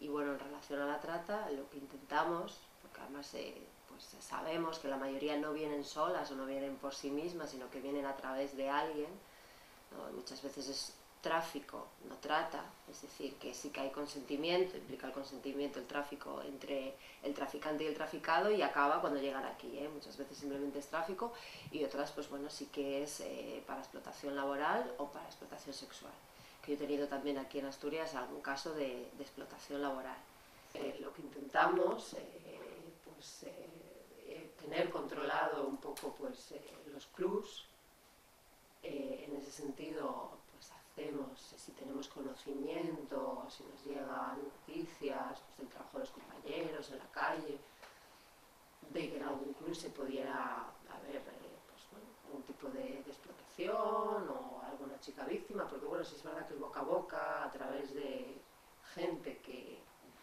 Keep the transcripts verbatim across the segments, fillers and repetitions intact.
y bueno, en relación a la trata, lo que intentamos, porque además eh, pues sabemos que la mayoría no vienen solas o no vienen por sí mismas, sino que vienen a través de alguien, ¿no? Muchas veces es tráfico, no trata, es decir, que sí que hay consentimiento, implica el consentimiento, el tráfico entre el traficante y el traficado, y acaba cuando llegan aquí, ¿eh? Muchas veces simplemente es tráfico, y otras pues bueno, sí que es eh, para explotación laboral o para explotación sexual, que yo he tenido también aquí en Asturias algún caso de, de explotación laboral. Eh, lo que intentamos eh, pues eh, tener controlado un poco pues eh, los clubs. Eh, en ese sentido, pues hacemos, si tenemos conocimiento, si nos llegan noticias pues, del trabajo de los compañeros en la calle, de que en algún club se pudiera haber eh, pues, bueno, algún tipo de, de explotación o alguna chica víctima, porque bueno, sí es verdad que el boca a boca, a través de gente que,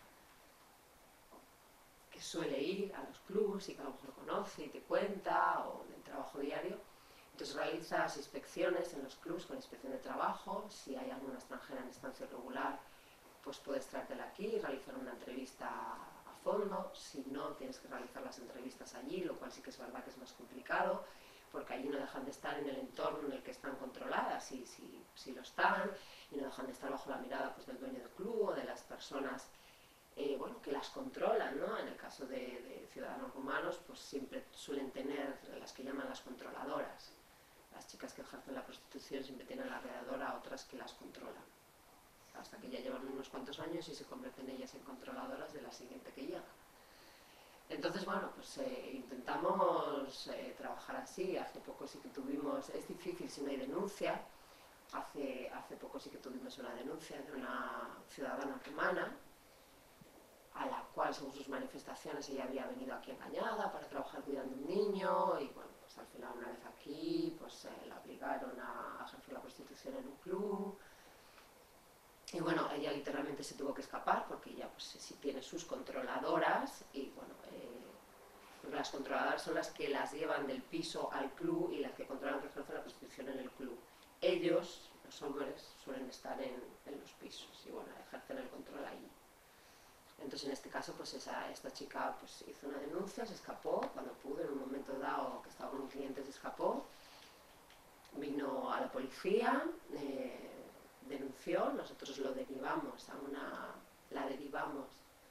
que suele ir a los clubs y que a lo mejor conoce y te cuenta, o del trabajo diario. Entonces realizas inspecciones en los clubs con inspección de trabajo. Si hay alguna extranjera en estancia regular, pues puedes traértela aquí y realizar una entrevista a fondo. Si no, tienes que realizar las entrevistas allí, lo cual sí que es verdad que es más complicado, porque allí no dejan de estar en el entorno en el que están controladas, y si, si lo están, y no dejan de estar bajo la mirada pues, del dueño del club o de las personas Eh, bueno, que las controlan, ¿no? En el caso de, de ciudadanos rumanos, pues siempre suelen tener las que llaman las controladoras. Las chicas que ejercen la prostitución siempre tienen alrededor a otras que las controlan, hasta que ya llevan unos cuantos años y se convierten ellas en controladoras de la siguiente que llega. Entonces, bueno, pues eh, intentamos eh, trabajar así. Hace poco sí que tuvimos, es difícil si no hay denuncia, hace, hace poco sí que tuvimos una denuncia de una ciudadana rumana, a la cual, según sus manifestaciones, ella había venido aquí engañada para trabajar cuidando a un niño, y bueno, pues al final, una vez aquí, pues eh, la obligaron a ejercer la prostitución en un club, y bueno, ella literalmente se tuvo que escapar, porque ella pues sí tiene sus controladoras, y bueno, eh, porque las controladoras son las que las llevan del piso al club y las que controlan que ejercen la prostitución en el club. Ellos, los hombres, suelen estar en, en los pisos, y bueno, ejercen el control ahí. Entonces, en este caso, pues esa, esta chica pues, hizo una denuncia, se escapó cuando pudo, en un momento dado que estaba con un cliente se escapó, vino a la policía, eh, denunció, nosotros lo derivamos a una, la derivamos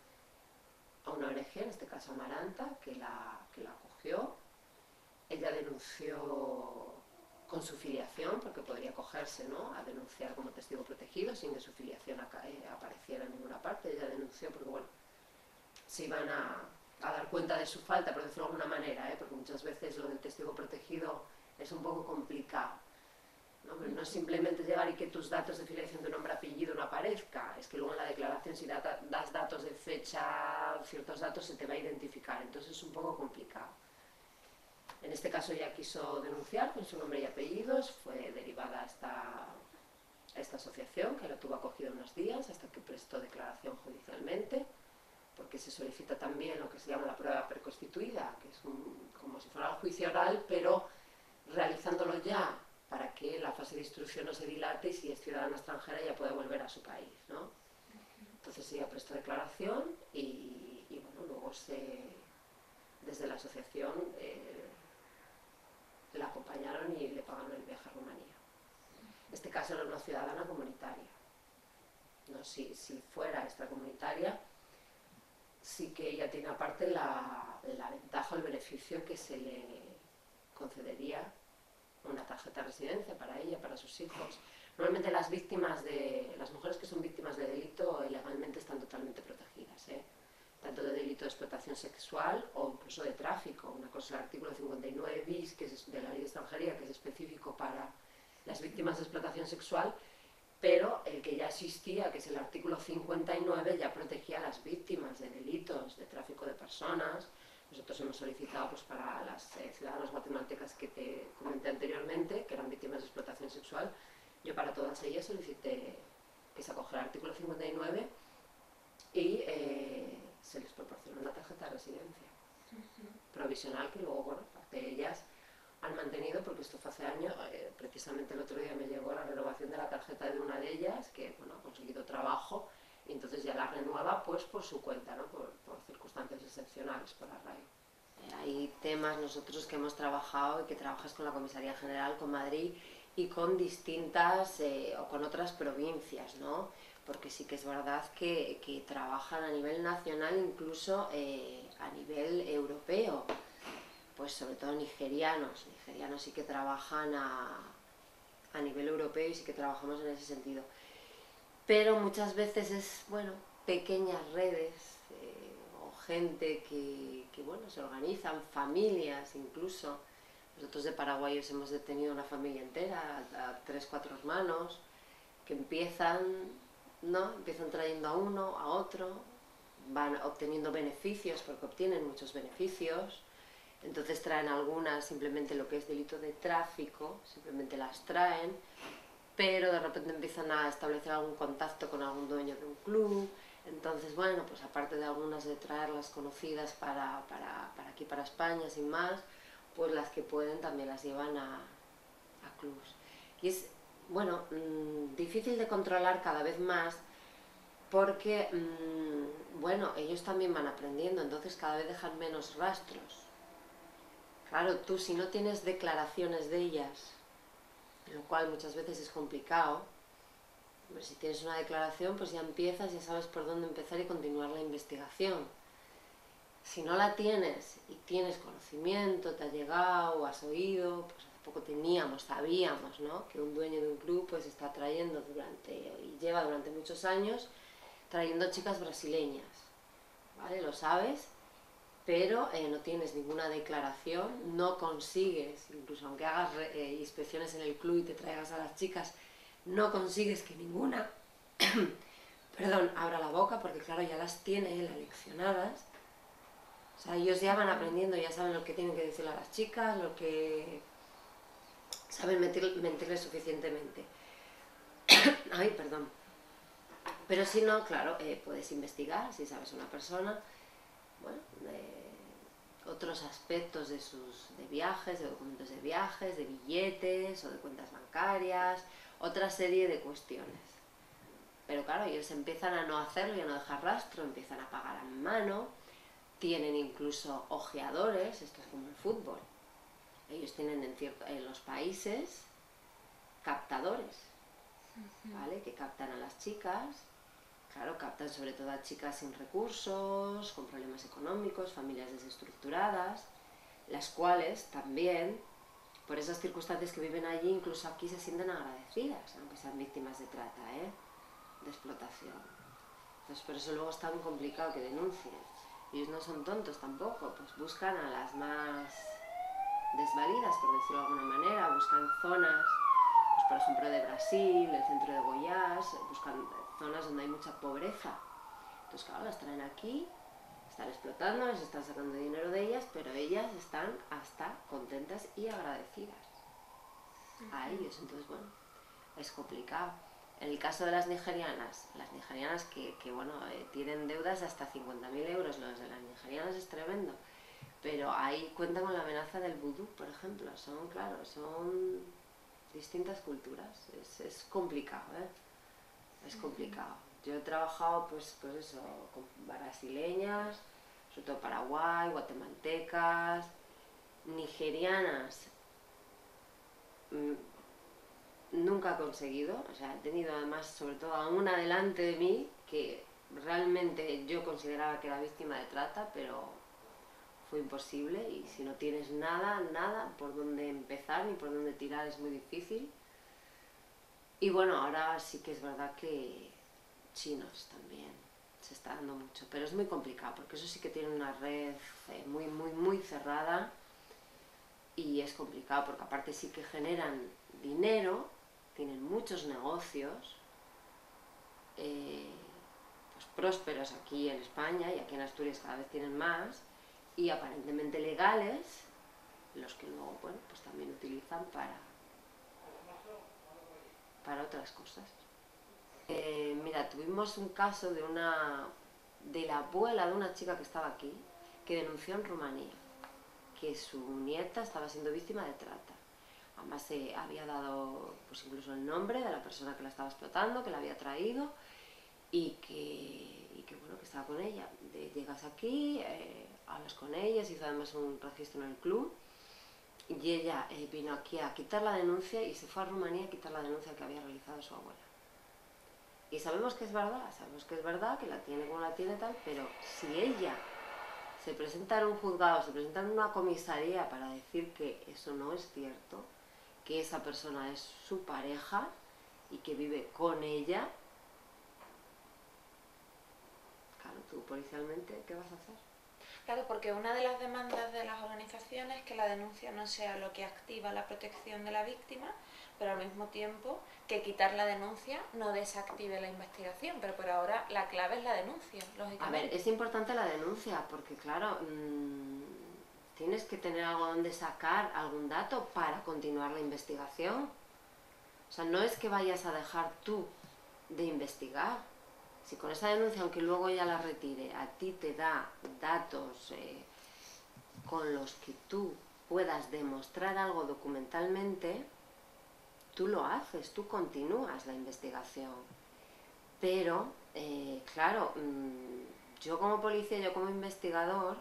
a una O N G, en este caso Amaranta, que la, que la acogió. Ella denunció con su filiación, porque podría acogerse, ¿no?, a denunciar como testigo protegido sin que su filiación apareciera en ninguna parte. Ella denunció porque, bueno, se iban a, a dar cuenta de su falta, por decirlo de alguna manera, ¿eh? Porque muchas veces lo del testigo protegido es un poco complicado, ¿no? Pero no es simplemente llegar y que tus datos de filiación de nombre y apellido no aparezca, es que luego en la declaración, si data, das datos de fecha, ciertos datos, se te va a identificar, entonces es un poco complicado. En este caso ella quiso denunciar con su nombre y apellidos, fue derivada a esta, a esta asociación, que la tuvo acogida unos días hasta que prestó declaración judicialmente, porque se solicita también lo que se llama la prueba preconstituida, que es un, como si fuera un juicio oral, pero realizándolo ya, para que la fase de instrucción no se dilate, y si es ciudadana extranjera ya puede volver a su país, ¿no? Entonces ella prestó declaración y, y bueno, luego se, desde la asociación eh, la acompañaron y le pagaron el viaje a Rumanía. En este caso era una ciudadana comunitaria, ¿no? Si, si fuera extracomunitaria, sí que ella tiene aparte la, la ventaja o el beneficio que se le concedería una tarjeta de residencia para ella, para sus hijos. Normalmente las víctimas de, las mujeres que son víctimas de delito ilegalmente están totalmente protegidas, ¿eh? Tanto de delito de explotación sexual o incluso de tráfico. Una cosa es el artículo cincuenta y nueve bis, que es de la ley de extranjería, que es específico para las víctimas de explotación sexual, pero el que ya existía, que es el artículo cincuenta y nueve, ya protegía a las víctimas de delitos de tráfico de personas. Nosotros hemos solicitado pues, para las eh, ciudadanas guatemaltecas que te comenté anteriormente, que eran víctimas de explotación sexual, yo para todas ellas solicité que se acogiera el artículo cincuenta y nueve y eh, se les proporcionó una tarjeta de residencia provisional, que luego, bueno, parte de ellas han mantenido, porque esto fue hace años, eh, precisamente el otro día me llegó la renovación de la tarjeta de una de ellas, que bueno, ha conseguido trabajo, y entonces ya la renueva, pues después por su cuenta, ¿no? por, por circunstancias excepcionales, por arraigo. Hay temas nosotros que hemos trabajado y que trabajas con la Comisaría General, con Madrid y con distintas eh, o con otras provincias, ¿no? Porque sí que es verdad que, que trabajan a nivel nacional, incluso eh, a nivel europeo, pues sobre todo nigerianos, nigerianos sí que trabajan a, a nivel europeo y sí que trabajamos en ese sentido. Pero muchas veces es, bueno, pequeñas redes eh, o gente que, que, bueno, se organizan, familias incluso. Nosotros de paraguayos hemos detenido una familia entera, a, a tres, cuatro hermanos, que empiezan, ¿no? Empiezan trayendo a uno, a otro, van obteniendo beneficios, porque obtienen muchos beneficios. Entonces traen algunas simplemente lo que es delito de tráfico, simplemente las traen, pero de repente empiezan a establecer algún contacto con algún dueño de un club. Entonces, bueno, pues aparte de algunas de traerlas conocidas para, para, para aquí, para España, sin más, pues las que pueden también las llevan a, a clubs. Y es, bueno, mmm, difícil de controlar cada vez más porque, mmm, bueno, ellos también van aprendiendo, entonces cada vez dejan menos rastros. Claro, tú si no tienes declaraciones de ellas, lo cual muchas veces es complicado, pues si tienes una declaración pues ya empiezas, ya sabes por dónde empezar y continuar la investigación. Si no la tienes y tienes conocimiento, te ha llegado, has oído, pues hace poco teníamos, sabíamos, ¿no? Que un dueño de un club pues está trayendo durante, y lleva durante muchos años, trayendo chicas brasileñas, ¿vale? Lo sabes, pero eh, no tienes ninguna declaración, no consigues, incluso aunque hagas eh, inspecciones en el club y te traigas a las chicas, no consigues que ninguna, perdón, abra la boca, porque claro, ya las tiene él aleccionadas. O sea, ellos ya van aprendiendo, ya saben lo que tienen que decirle a las chicas, lo que saben mentir, mentirles suficientemente. Ay, perdón. Pero si no, claro, eh, puedes investigar, si sabes una persona, bueno, eh, otros aspectos de sus de viajes, de documentos de viajes, de billetes o de cuentas bancarias, otra serie de cuestiones. Pero claro, ellos empiezan a no hacerlo y a no dejar rastro, empiezan a pagar a mano, tienen incluso ojeadores, esto es como el fútbol. Ellos tienen en, cierto, en los países captadores, ¿vale? Que captan a las chicas. Claro, captan sobre todo a chicas sin recursos, con problemas económicos, familias desestructuradas, las cuales también, por esas circunstancias que viven allí, incluso aquí se sienten agradecidas, aunque sean víctimas de trata, ¿eh? De explotación. Entonces por eso luego es tan complicado que denuncien. Ellos no son tontos tampoco, pues buscan a las más desvalidas, por decirlo de alguna manera, buscan zonas, pues por ejemplo de Brasil, el centro de Goiás, buscan zonas donde hay mucha pobreza. Entonces claro, las traen aquí, están explotando, les están sacando dinero de ellas, pero ellas están hasta contentas y agradecidas a ellos. Entonces bueno, es complicado. En el caso de las nigerianas, las nigerianas que, que bueno, eh, tienen deudas de hasta cincuenta mil euros, los de las nigerianas es tremendo, pero ahí cuentan con la amenaza del vudú, por ejemplo. Son, claro, son distintas culturas, es, es complicado, ¿eh? Es complicado. Yo he trabajado, pues, pues eso, con brasileñas, sobre todo Paraguay, guatemaltecas, nigerianas. Mmm, Nunca he conseguido, o sea, he tenido además sobre todo a una delante de mí que realmente yo consideraba que era víctima de trata, pero fue imposible y si no tienes nada, nada por dónde empezar ni por dónde tirar es muy difícil. Y bueno, ahora sí que es verdad que chinos también se está dando mucho, pero es muy complicado porque eso sí que tiene una red eh, muy, muy, muy cerrada y es complicado porque aparte sí que generan dinero, tienen muchos negocios eh, pues prósperos aquí en España y aquí en Asturias cada vez tienen más y aparentemente legales, los que luego, bueno, pues también utilizan para, para otras cosas. Eh, mira, tuvimos un caso de una de la abuela de una chica que estaba aquí que denunció en Rumanía que su nieta estaba siendo víctima de trata. Además se eh, había dado pues incluso el nombre de la persona que la estaba explotando, que la había traído y que, y que bueno, que estaba estaba con ella. De, llegas aquí, eh, hablas con ella, se hizo además un registro en el club, y ella eh, vino aquí a quitar la denuncia y se fue a Rumanía a quitar la denuncia que había realizado su abuela. Y sabemos que es verdad, sabemos que es verdad, que la tiene como la tiene tal, pero si ella se presenta en un juzgado, se presenta en una comisaría para decir que eso no es cierto, que esa persona es su pareja y que vive con ella, claro, tú policialmente, ¿qué vas a hacer? Claro, porque una de las demandas de las organizaciones es que la denuncia no sea lo que activa la protección de la víctima, pero al mismo tiempo que quitar la denuncia no desactive la investigación, pero por ahora la clave es la denuncia, lógicamente. A ver, es importante la denuncia, porque claro, mmm, tienes que tener algo donde sacar algún dato para continuar la investigación. O sea, no es que vayas a dejar tú de investigar. Si con esa denuncia, aunque luego ella la retire, a ti te da datos eh, con los que tú puedas demostrar algo documentalmente, tú lo haces, tú continúas la investigación. Pero, eh, claro, mmm, yo como policía, yo como investigador,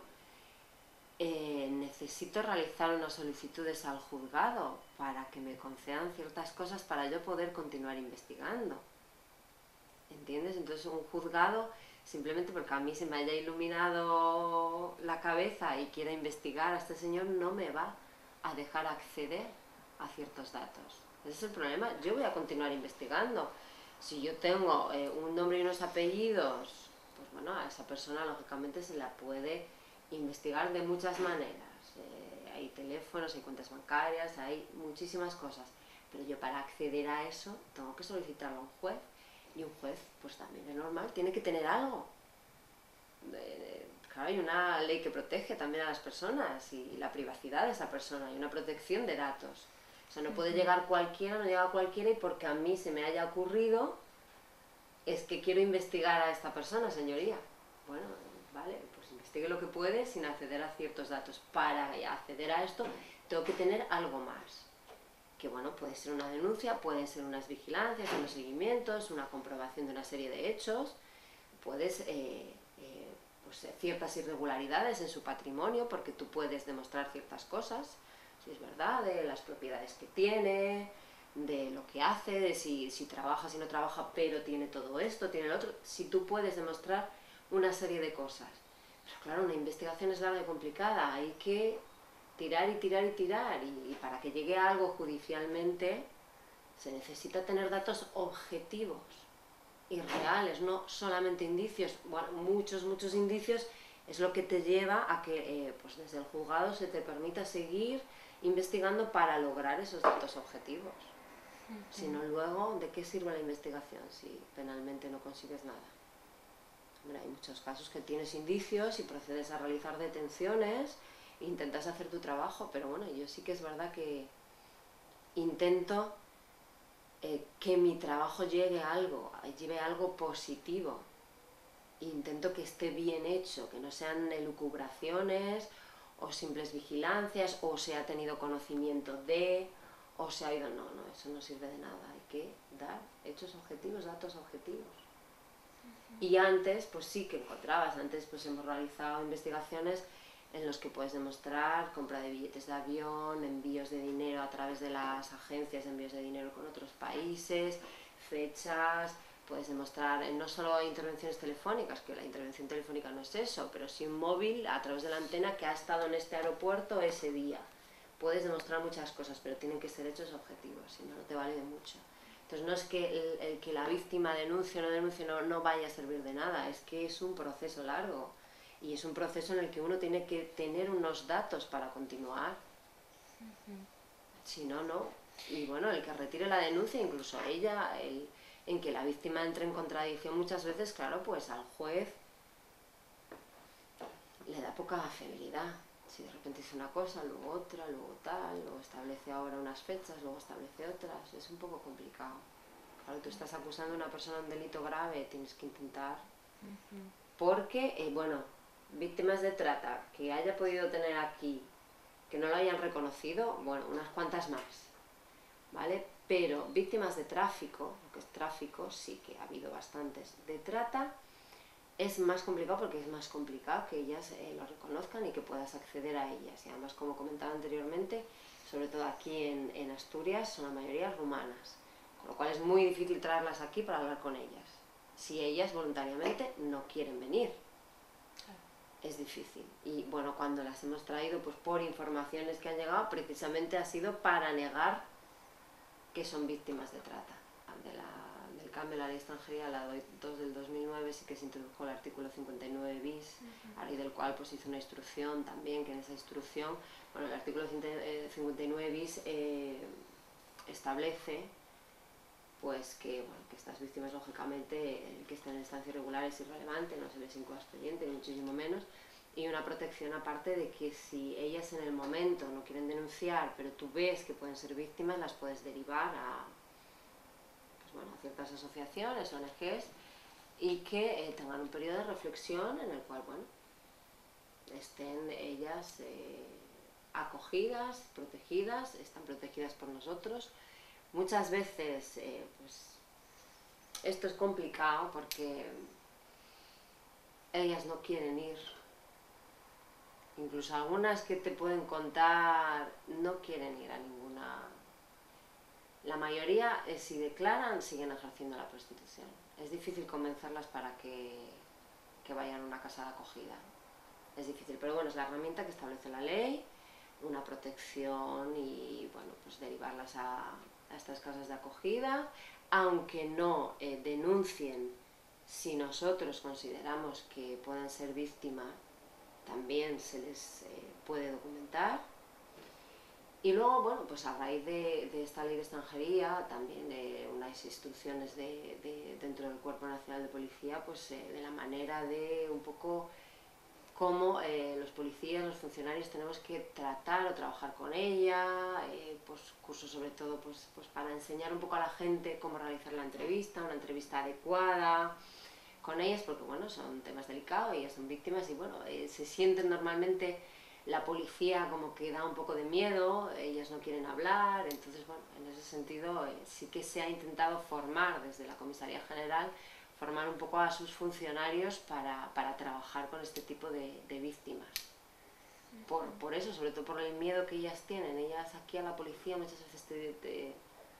eh, necesito realizar unas solicitudes al juzgado para que me concedan ciertas cosas para yo poder continuar investigando. ¿Entiendes? Entonces un juzgado, simplemente porque a mí se me haya iluminado la cabeza y quiera investigar a este señor, no me va a dejar acceder a ciertos datos. Ese es el problema. Yo voy a continuar investigando. Si yo tengo eh, un nombre y unos apellidos, pues bueno, a esa persona lógicamente se la puede investigar de muchas maneras. Eh, hay teléfonos, hay cuentas bancarias, hay muchísimas cosas. Pero yo para acceder a eso tengo que solicitarlo a un juez. Y un juez, pues también es normal, tiene que tener algo. Eh, claro, hay una ley que protege también a las personas y la privacidad de esa persona, hay una protección de datos. O sea, no puede llegar cualquiera, no llega cualquiera y porque a mí se me haya ocurrido, es que quiero investigar a esta persona, señoría. Bueno, vale, pues investigue lo que puede sin acceder a ciertos datos. Para acceder a esto, tengo que tener algo más. Que bueno, puede ser una denuncia, pueden ser unas vigilancias, unos seguimientos, una comprobación de una serie de hechos, puedes, eh, eh, pues, ciertas irregularidades en su patrimonio, porque tú puedes demostrar ciertas cosas, si es verdad, de las propiedades que tiene, de lo que hace, de si, si trabaja, si no trabaja, pero tiene todo esto, tiene lo otro, si tú puedes demostrar una serie de cosas. Pero claro, una investigación es larga y complicada, hay que tirar y tirar y tirar, y, y para que llegue a algo judicialmente se necesita tener datos objetivos y reales, no solamente indicios. Bueno, muchos, muchos indicios es lo que te lleva a que eh, pues desde el juzgado se te permita seguir investigando para lograr esos datos objetivos. Uh-huh. Si no, luego, ¿de qué sirve la investigación si penalmente no consigues nada? Hombre, hay muchos casos que tienes indicios y procedes a realizar detenciones, intentas hacer tu trabajo, pero bueno, yo sí que es verdad que intento eh, que mi trabajo llegue a algo, lleve algo positivo. Intento que esté bien hecho, que no sean elucubraciones o simples vigilancias, o se ha tenido conocimiento de, o se ha ido... No, no, eso no sirve de nada, hay que dar hechos objetivos, datos objetivos. Uh-huh. Y antes, pues sí que encontrabas, antes pues hemos realizado investigaciones en los que puedes demostrar compra de billetes de avión, envíos de dinero a través de las agencias de envíos de dinero con otros países, fechas, puedes demostrar no solo intervenciones telefónicas, que la intervención telefónica no es eso, pero sí un móvil a través de la antena que ha estado en este aeropuerto ese día. Puedes demostrar muchas cosas, pero tienen que ser hechos objetivos, si no, no te vale de mucho. Entonces no es que el, el que la víctima denuncie o no denuncie no, no vaya a servir de nada, es que es un proceso largo. Y es un proceso en el que uno tiene que tener unos datos para continuar. Uh-huh. Si no, no. Y bueno, el que retire la denuncia, incluso ella, el, en que la víctima entre en contradicción muchas veces, claro, pues al juez le da poca fiabilidad. Si de repente dice una cosa, luego otra, luego tal, luego establece ahora unas fechas, luego establece otras, es un poco complicado. Claro, tú estás acusando a una persona de un delito grave, tienes que intentar... Uh-huh. Porque, eh, bueno... víctimas de trata que haya podido tener aquí, que no lo hayan reconocido, bueno, unas cuantas más, ¿vale? Pero víctimas de tráfico, lo que es tráfico, sí que ha habido bastantes. De trata, es más complicado porque es más complicado que ellas eh, lo reconozcan y que puedas acceder a ellas. Y además, como comentaba anteriormente, sobre todo aquí en, en Asturias, son la mayoría rumanas, con lo cual es muy difícil traerlas aquí para hablar con ellas. Si ellas voluntariamente no quieren venir, es difícil. Y bueno, cuando las hemos traído, pues por informaciones que han llegado, precisamente ha sido para negar que son víctimas de trata. De la, del cambio de la ley de extranjería, la dos del dos mil nueve, sí que se introdujo el artículo cincuenta y nueve bis, uh-huh. a raíz del cual pues hizo una instrucción también, que en esa instrucción, bueno, el artículo cincuenta y nueve bis eh, establece pues que, bueno, que estas víctimas, lógicamente, el que estén en estancia irregular es irrelevante, no se les incoa expediente, ni muchísimo menos, y una protección aparte de que si ellas en el momento no quieren denunciar, pero tú ves que pueden ser víctimas, las puedes derivar a, pues bueno, a ciertas asociaciones, O N Ges, y que eh, tengan un periodo de reflexión en el cual, bueno, estén ellas eh, acogidas, protegidas, están protegidas por nosotros. Muchas veces, eh, pues, esto es complicado porque ellas no quieren ir. Incluso algunas que te pueden contar no quieren ir a ninguna. La mayoría, eh, si declaran, siguen ejerciendo la prostitución. Es difícil convencerlas para que, que vayan a una casa de acogida. Es difícil, pero bueno, es la herramienta que establece la ley, una protección y, bueno, pues derivarlas a, a estas casas de acogida, aunque no eh, denuncien. Si nosotros consideramos que pueden ser víctimas, también se les eh, puede documentar. Y luego, bueno, pues a raíz de, de esta ley de extranjería, también de unas instrucciones de, de, dentro del Cuerpo Nacional de Policía, pues eh, de la manera de un poco cómo eh, los policías, los funcionarios tenemos que tratar o trabajar con ella, eh, pues cursos sobre todo pues, pues para enseñar un poco a la gente cómo realizar la entrevista, una entrevista adecuada con ellas, porque bueno, son temas delicados, ellas son víctimas y bueno, eh, se sienten normalmente, la policía como que da un poco de miedo, ellas no quieren hablar, entonces bueno, en ese sentido eh, sí que se ha intentado formar desde la Comisaría General, formar un poco a sus funcionarios para, para trabajar con este tipo de, de víctimas. Por, por eso, sobre todo por el miedo que ellas tienen, ellas aquí a la policía muchas veces te, te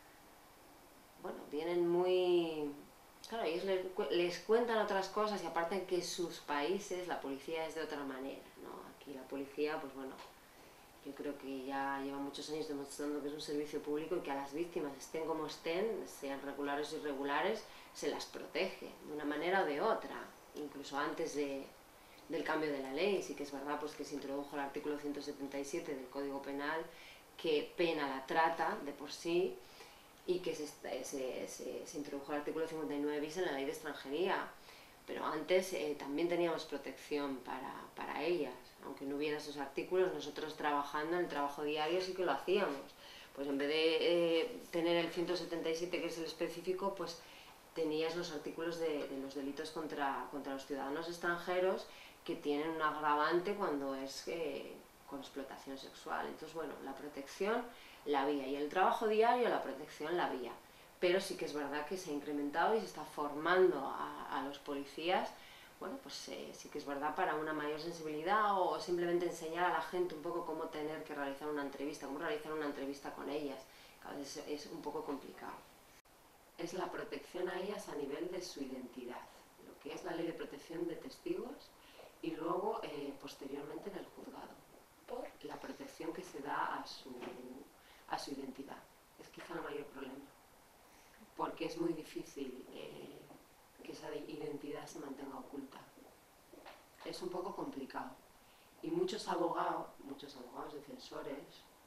bueno, vienen muy... Claro, ellos les, les cuentan otras cosas y aparte que sus países la policía es de otra manera, ¿no? Aquí la policía, pues bueno, yo creo que ya lleva muchos años demostrando que es un servicio público y que a las víctimas, estén como estén, sean regulares o irregulares, se las protege de una manera o de otra, incluso antes de, del cambio de la ley. Sí que es verdad pues, que se introdujo el artículo ciento setenta y siete del Código Penal que pena la trata de por sí, y que se, se, se, se introdujo el artículo cincuenta y nueve bis en la ley de extranjería, pero antes eh, también teníamos protección para, para ellas, aunque no hubiera esos artículos, nosotros trabajando en el trabajo diario sí que lo hacíamos, pues en vez de eh, tener el ciento setenta y siete que es el específico, pues tenías los artículos de, de los delitos contra, contra los ciudadanos extranjeros que tienen un agravante cuando es eh, con explotación sexual, entonces bueno, la protección la había, y el trabajo diario la protección la había, pero sí que es verdad que se ha incrementado y se está formando a, a los policías, bueno, pues eh, sí que es verdad para una mayor sensibilidad o simplemente enseñar a la gente un poco cómo tener que realizar una entrevista, cómo realizar una entrevista con ellas, que a veces es un poco complicado. Es la protección a ellas a nivel de su identidad, lo que es la ley de protección de testigos y luego eh, posteriormente en el juzgado, por la protección que se da a su... a su identidad. Es quizá el mayor problema, porque es muy difícil eh, que esa identidad se mantenga oculta. Es un poco complicado. Y muchos abogados, muchos abogados defensores,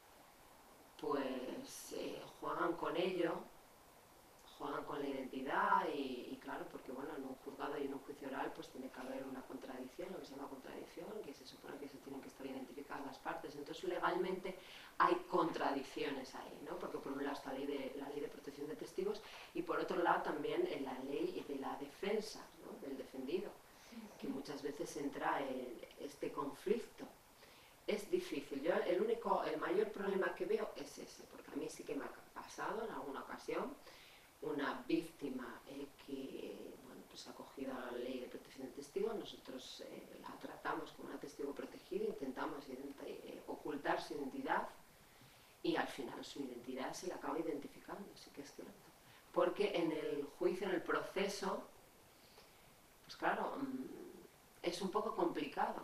pues eh, juegan con ello, juegan con la identidad y, y claro, porque bueno, en un juzgado y en un juicio oral pues tiene que haber una contradicción, lo que se llama contradicción, que se supone que se tienen que estar identificadas las partes, entonces legalmente hay contradicciones ahí, ¿no? Porque por un lado está la ley de, la ley de protección de testigos y por otro lado también en la ley de la defensa, ¿no? Del defendido, que muchas veces entra en este conflicto. Es difícil, yo el único, el mayor problema que veo es ese, porque a mí sí que me ha pasado en alguna ocasión una víctima eh, que bueno, pues ha acogido a la ley de protección de testigos, nosotros eh, la tratamos como una testigo protegida, intentamos eh, ocultar su identidad y al final su identidad se la acaba identificando, sí que es cierto. Porque en el juicio, en el proceso, pues claro, es un poco complicado,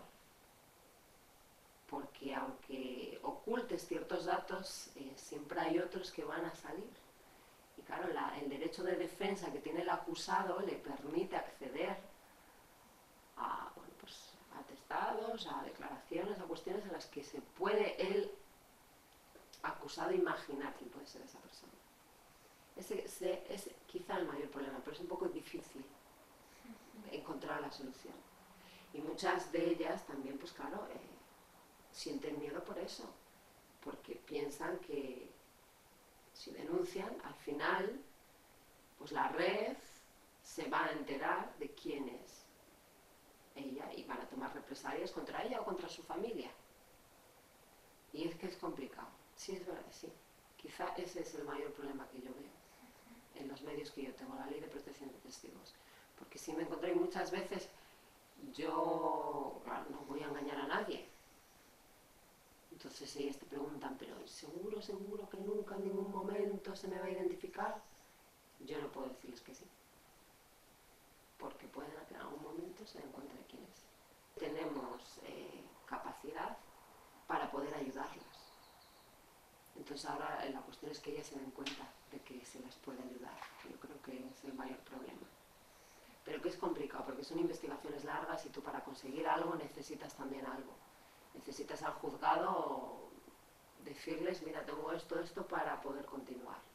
porque aunque ocultes ciertos datos, eh, siempre hay otros que van a salir. Y claro, la, el derecho de defensa que tiene el acusado le permite acceder a, bueno, pues, a atestados, a declaraciones, a cuestiones en las que se puede el acusado imaginar quién puede ser esa persona. Ese, ese es quizá el mayor problema, pero es un poco difícil encontrar la solución. Y muchas de ellas también, pues claro, eh, sienten miedo por eso, porque piensan que si denuncian, al final, pues la red se va a enterar de quién es ella y van a tomar represalias contra ella o contra su familia. Y es que es complicado. Sí, es verdad, sí. Quizá ese es el mayor problema que yo veo en los medios que yo tengo, la ley de protección de testigos. Porque si me encontré muchas veces, yo claro, no voy a engañar a nadie. Entonces ellas te preguntan, pero ¿seguro, seguro que nunca en ningún momento se me va a identificar? Yo no puedo decirles que sí. Porque pueden que en algún momento se den cuenta de quién es. Tenemos eh, capacidad para poder ayudarlas. Entonces ahora la cuestión es que ellas se den cuenta de que se las puede ayudar. Yo creo que es el mayor problema. Pero que es complicado porque son investigaciones largas y tú para conseguir algo necesitas también algo. Necesitas al juzgado decirles, mira, tengo esto, esto para poder continuar.